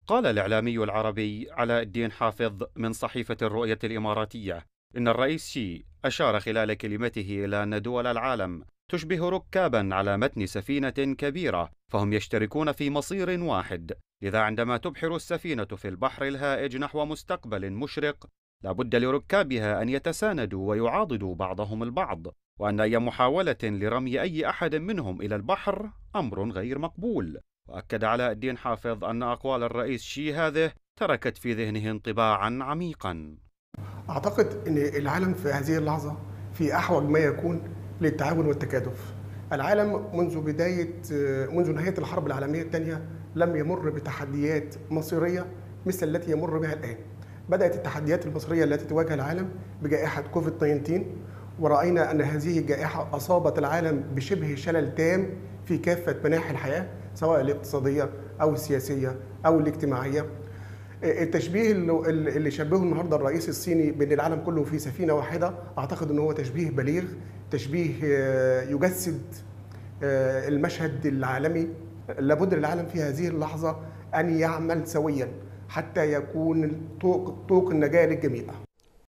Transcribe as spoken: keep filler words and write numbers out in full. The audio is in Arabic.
قال الإعلامي العربي علاء الدين حافظ من صحيفة الرؤية الإماراتية إن الرئيس شي أشار خلال كلمته إلى أن دول العالم تشبه ركابا على متن سفينة كبيرة، فهم يشتركون في مصير واحد. لذا عندما تبحر السفينة في البحر الهائج نحو مستقبل مشرق، لا بد لركابها أن يتساندوا ويعاضدوا بعضهم البعض، وأن أي محاولة لرمي أي أحد منهم إلى البحر أمر غير مقبول. وأكد علاء الدين حافظ أن أقوال الرئيس شي هذه تركت في ذهنه انطباعا عميقا. أعتقد أن العالم في هذه اللحظة في أحوج ما يكون للتعاون والتكاتف. العالم منذ بداية منذ نهاية الحرب العالمية الثانية لم يمر بتحديات مصيرية مثل التي يمر بها الآن. بدأت التحديات المصيرية التي تواجه العالم بجائحة كوفيد تسعة عشر، ورأينا أن هذه الجائحة أصابت العالم بشبه شلل تام في كافة مناحي الحياة، سواء الاقتصادية أو السياسية أو الاجتماعية. التشبيه اللي شبهه النهارده الرئيس الصيني بان العالم كله في سفينه واحده، اعتقد ان هو تشبيه بليغ، تشبيه يجسد المشهد العالمي. لابد للعالم في هذه اللحظه ان يعمل سويا حتى يكون طوق طوق النجاه للجميع.